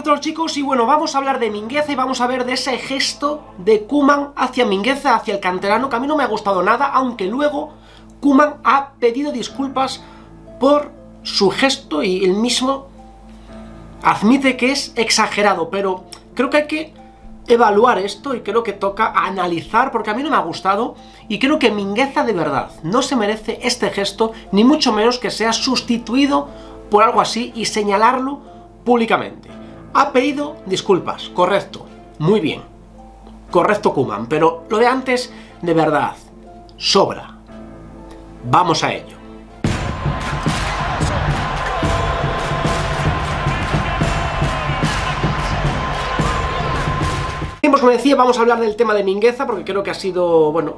todos, chicos, y bueno, vamos a hablar de Mingueza y vamos a ver de ese gesto de Koeman hacia Mingueza, hacia el canterano, que a mí no me ha gustado nada, aunque luego Koeman ha pedido disculpas por su gesto y él mismo admite que es exagerado, pero creo que hay que evaluar esto y creo que toca analizar, porque a mí no me ha gustado y creo que Mingueza de verdad no se merece este gesto, ni mucho menos que sea sustituido por algo así y señalarlo públicamente. Ha pedido disculpas, correcto, muy bien, correcto Koeman, pero lo de antes, de verdad, sobra. Vamos a ello. Pues como decía, vamos a hablar del tema de Mingueza, porque creo que ha sido, bueno,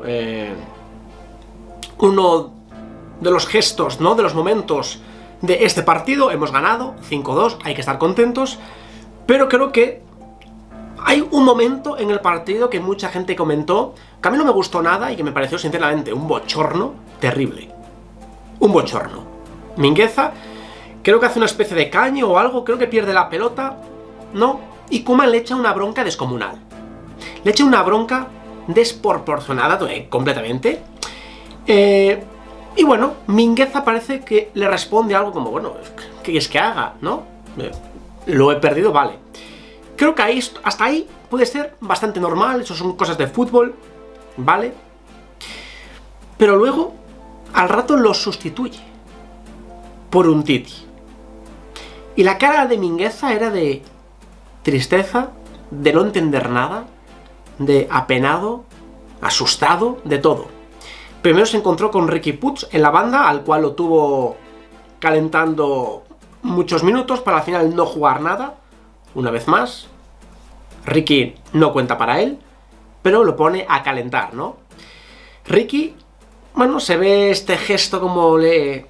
uno de los gestos, ¿no?, de los momentos de este partido. Hemos ganado 5-2, hay que estar contentos, pero creo que hay un momento en el partido que mucha gente comentó que a mí no me gustó nada y que me pareció sinceramente un bochorno terrible. Un bochorno. Mingueza creo que hace una especie de caño o algo, creo que pierde la pelota, ¿no? Y Koeman le echa una bronca descomunal. Le echa una bronca desproporcionada completamente. Y bueno, Mingueza parece que le responde algo como, bueno, ¿qué quieres que haga, no? Lo he perdido, vale. Creo que ahí, hasta ahí puede ser bastante normal, eso son cosas de fútbol, ¿vale? Pero luego, al rato lo sustituye por un Titi. Y la cara de Mingueza era de tristeza, de no entender nada, de apenado, asustado, de todo. Primero se encontró con Riqui Puig en la banda, al cual lo tuvo calentando muchos minutos para al final no jugar nada. Una vez más, Riqui no cuenta para él, pero lo pone a calentar, ¿no? Riqui, bueno, se ve este gesto como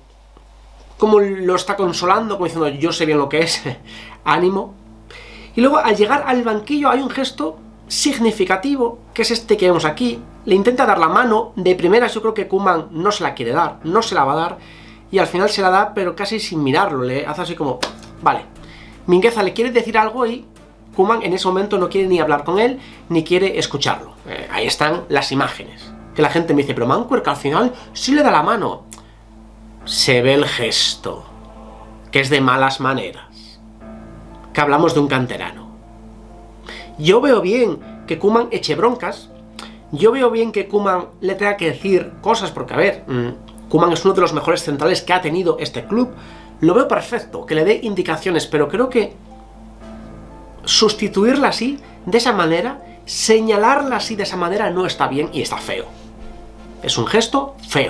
lo está consolando, como diciendo, yo sé bien lo que es, ánimo. Y luego, al llegar al banquillo, hay un gesto significativo, que es este que vemos aquí. Le intenta dar la mano, de primeras yo creo que Koeman no se la quiere dar, no se la va a dar, y al final se la da, pero casi sin mirarlo, le hace así como, vale. Mingueza le quiere decir algo y Koeman en ese momento no quiere ni hablar con él, ni quiere escucarlo. Ahí están las imágenes, que la gente me dice, pero Mancuer, que al final sí le da la mano. Se ve el gesto, que es de malas maneras, que hablamos de un canterano. Yo veo bien que Koeman eche broncas, yo veo bien que Koeman le tenga que decir cosas, porque a ver, Koeman es uno de los mejores centrales que ha tenido este club, lo veo perfecto, que le dé indicaciones, pero creo que sustituirla así, de esa manera, señalarla así de esa manera no está bien y está feo. Es un gesto feo.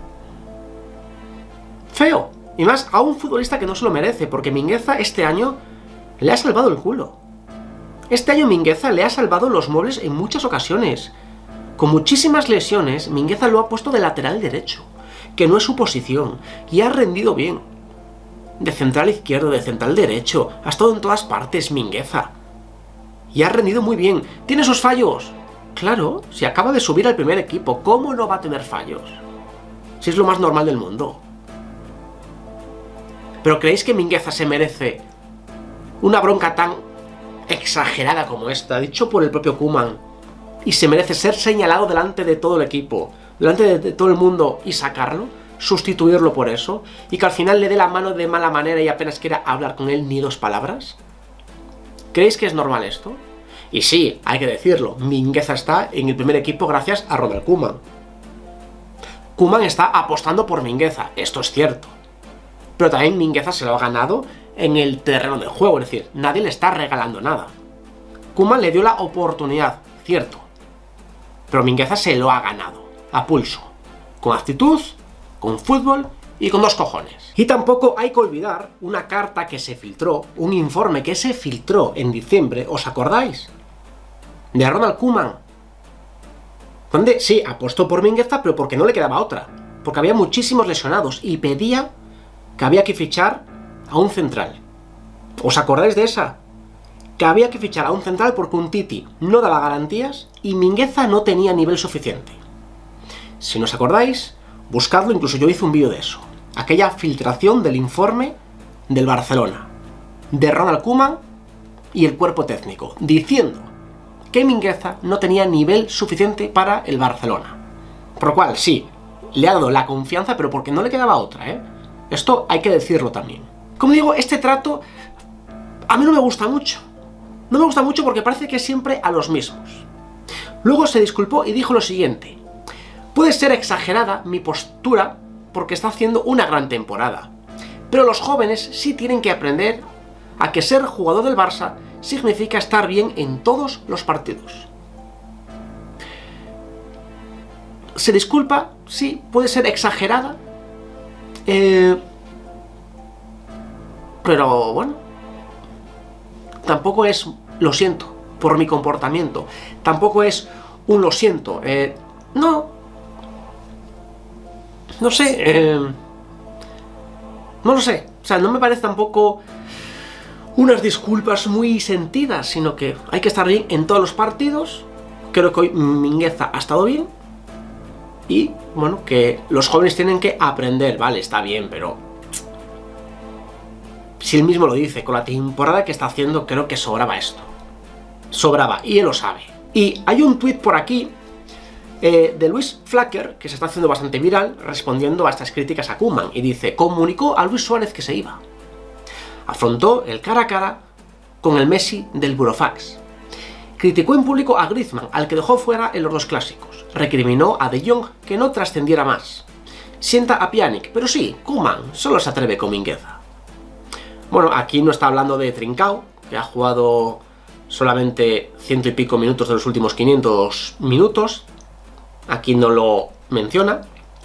Feo. Y más a un futbolista que no se lo merece, porque Mingueza este año le ha salvado el culo. Este año Mingueza le ha salvado los muebles en muchas ocasiones. Con muchísimas lesiones, Mingueza lo ha puesto de lateral derecho, que no es su posición, y ha rendido bien. De central izquierdo, de central derecho, ha estado en todas partes Mingueza. Y ha rendido muy bien. ¿Tiene sus fallos? Claro, si acaba de subir al primer equipo, ¿cómo no va a tener fallos? Si es lo más normal del mundo. ¿Pero creéis que Mingueza se merece una bronca tan exagerada como esta, dicho por el propio Koeman, y se merece ser señalado delante de todo el equipo, delante de todo el mundo y sacarlo, sustituirlo por eso, y que al final le dé la mano de mala manera y apenas quiera hablar con él ni dos palabras? ¿Creéis que es normal esto? Y sí, hay que decirlo, Mingueza está en el primer equipo gracias a Ronald Koeman. Koeman está apostando por Mingueza, esto es cierto, pero también Mingueza se lo ha ganado en el terreno del juego, es decir, nadie le está regalando nada. Koeman le dio la oportunidad, cierto, pero Mingueza se lo ha ganado, a pulso, con actitud, con fútbol y con dos cojones. Y tampoco hay que olvidar una carta que se filtró, un informe que se filtró en diciembre, ¿os acordáis? De Ronald Koeman, donde sí, apostó por Mingueza, pero porque no le quedaba otra, porque había muchísimos lesionados y pedía que había que fichar a un central. ¿Os acordáis de esa? Que había que fichar a un central porque un Titi no daba garantías y Mingueza no tenía nivel suficiente. Si no os acordáis, buscadlo, incluso yo hice un vídeo de eso. Aquella filtración del informe del Barcelona, de Ronald Koeman, y el cuerpo técnico, diciendo que Mingueza no tenía nivel suficiente para el Barcelona. Por lo cual, sí, le ha dado la confianza, pero porque no le quedaba otra, ¿eh? Esto hay que decirlo también. Como digo, este trato a mí no me gusta mucho. No me gusta mucho porque parece que es siempre a los mismos. Luego se disculpó y dijo lo siguiente: puede ser exagerada mi postura porque está haciendo una gran temporada, pero los jóvenes sí tienen que aprender a que ser jugador del Barça significa estar bien en todos los partidos. Se disculpa, sí, puede ser exagerada, pero bueno, tampoco es lo siento por mi comportamiento, tampoco es un lo siento, no sé, no lo sé, o sea, no me parece tampoco unas disculpas muy sentidas, sino que hay que estar bien en todos los partidos. Creo que hoy Mingueza ha estado bien y, bueno, que los jóvenes tienen que aprender, vale, está bien, pero si él mismo lo dice, con la temporada que está haciendo, creo que sobraba esto. Sobraba, y él lo sabe. Y hay un tuit por aquí de Luis Flacker, que se está haciendo bastante viral, respondiendo a estas críticas a Koeman, y dice: comunicó a Luis Suárez que se iba. Afrontó el cara a cara con el Messi del Burofax. Criticó en público a Griezmann, al que dejó fuera en los dos clásicos. Recriminó a De Jong que no trascendiera más. Sienta a Pjanic, pero sí, Koeman solo se atreve con Mingueza. Bueno, aquí no está hablando de Trincao, que ha jugado solamente 100 y pico minutos de los últimos 500 minutos. Aquí no lo menciona.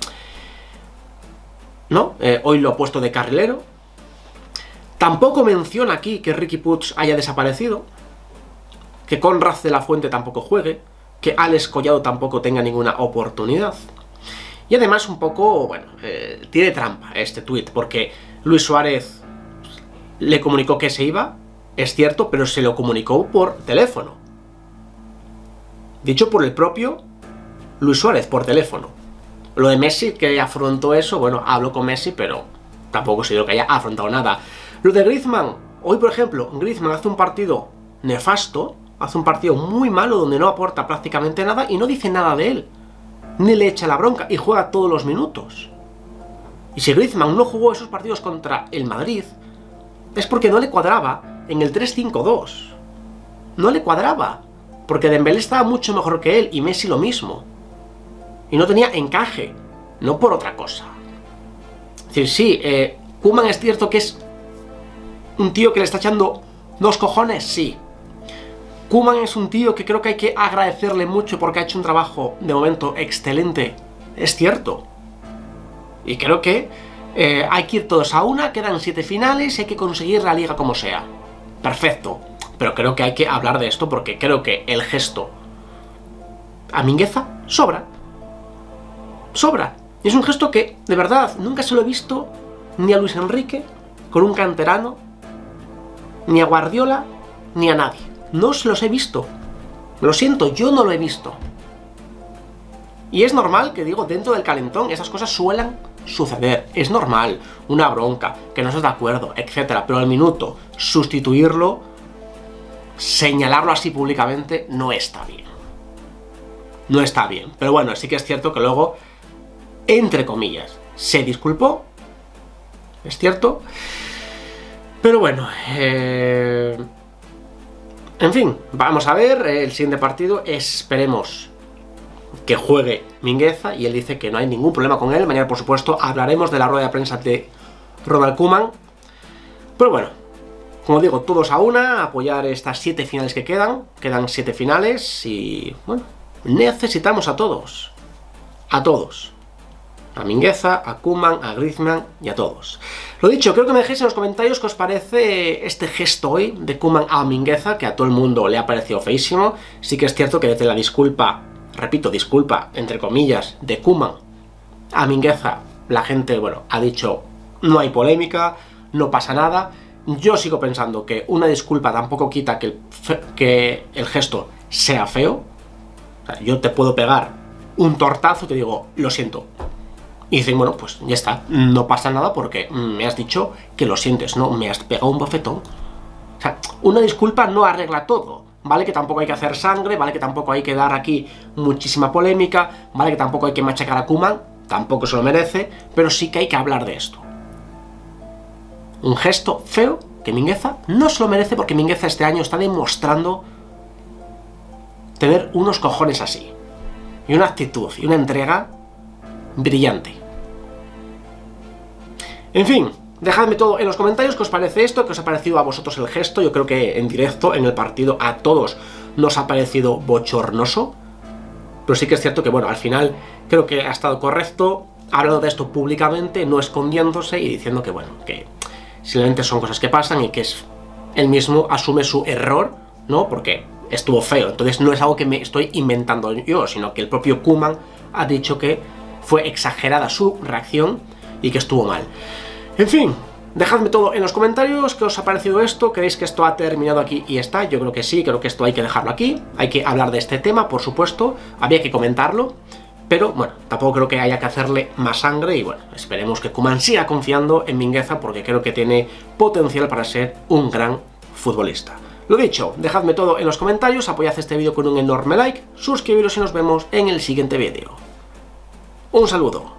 ¿No? Hoy lo ha puesto de carrilero. Tampoco menciona aquí que Riqui Puig haya desaparecido, que Konrad de la Fuente tampoco juegue, que Alex Collado tampoco tenga ninguna oportunidad. Y además un poco, bueno, tiene trampa este tuit, porque Luis Suárez le comunicó que se iba, es cierto, pero se lo comunicó por teléfono. Dicho por el propio Luis Suárez, por teléfono. Lo de Messi, que afrontó eso, bueno, habló con Messi, pero tampoco se dio que haya afrontado nada. Lo de Griezmann, hoy por ejemplo, Griezmann hace un partido nefasto, hace un partido muy malo donde no aporta prácticamente nada y no dice nada de él, ni le echa la bronca y juega todos los minutos. Y si Griezmann no jugó esos partidos contra el Madrid, es porque no le cuadraba en el 3-5-2. No le cuadraba, porque Dembélé estaba mucho mejor que él y Messi lo mismo. Y no tenía encaje, no por otra cosa. Es decir, sí, Koeman es cierto que es un tío que le está echando dos cojones, sí. Koeman es un tío que creo que hay que agradecerle mucho porque ha hecho un trabajo, de momento, excelente. Es cierto. Y creo que hay que ir todos a una, quedan 7 finales y hay que conseguir la liga como sea. Perfecto. Pero creo que hay que hablar de esto porque creo que el gesto a Mingueza sobra. Sobra. Y es un gesto que, de verdad, nunca se lo he visto ni a Luis Enrique, con un canterano, ni a Guardiola, ni a nadie. No se los he visto. Lo siento, yo no lo he visto. Y es normal que, digo, dentro del calentón esas cosas suelan suceder. Es normal, una bronca, que no estés de acuerdo, etc. Pero al minuto, sustituirlo, señalarlo así públicamente, no está bien. No está bien. Pero bueno, sí que es cierto que luego, entre comillas, se disculpó. Es cierto. Pero bueno, en fin, vamos a ver el siguiente partido. Esperemos que juegue Mingueza y él dice que no hay ningún problema con él. Mañana, por supuesto, hablaremos de la rueda de prensa de Ronald Koeman. Pero bueno, como digo, todos a una, apoyar estas 7 finales que quedan. Quedan 7 finales y, bueno, necesitamos a todos. A todos. A Mingueza, a Koeman, a Griezmann y a todos. Lo dicho, creo que me dejéis en los comentarios qué os parece este gesto hoy de Koeman a Mingueza, que a todo el mundo le ha parecido feísimo. Sí que es cierto que desde la disculpa, repito, disculpa, entre comillas, de Koeman a Mingueza, la gente, bueno, ha dicho no hay polémica, no pasa nada. Yo sigo pensando que una disculpa tampoco quita que el gesto sea feo. O sea, yo te puedo pegar un tortazo y te digo, lo siento. Y dicen, bueno, pues ya está, no pasa nada porque me has dicho que lo sientes, ¿no? Me has pegado un bofetón. O sea, una disculpa no arregla todo. Vale que tampoco hay que hacer sangre, vale que tampoco hay que dar aquí muchísima polémica, vale que tampoco hay que machacar a Koeman, tampoco se lo merece, pero sí que hay que hablar de esto. Un gesto feo que Mingueza no se lo merece, porque Mingueza este año está demostrando tener unos cojones así, y una actitud y una entrega brillante. En fin, dejadme todo en los comentarios qué os parece esto, qué os ha parecido a vosotros el gesto. Yo creo que en directo, en el partido, a todos nos ha parecido bochornoso, pero sí que es cierto que, bueno, al final creo que ha estado correcto, hablando de esto públicamente, no escondiéndose y diciendo que, bueno, que simplemente son cosas que pasan y que él mismo asume su error, ¿no? Porque estuvo feo, entonces no es algo que me estoy inventando yo, sino que el propio Koeman ha dicho que fue exagerada su reacción y que estuvo mal. En fin, dejadme todo en los comentarios, qué os ha parecido esto, ¿creéis que esto ha terminado aquí y está? Yo creo que sí, creo que esto hay que dejarlo aquí, hay que hablar de este tema, por supuesto, había que comentarlo, pero bueno, tampoco creo que haya que hacerle más sangre y bueno, esperemos que Koeman siga confiando en Mingueza porque creo que tiene potencial para ser un gran futbolista. Lo dicho, dejadme todo en los comentarios, apoyad este vídeo con un enorme like, suscribiros y nos vemos en el siguiente vídeo. Un saludo.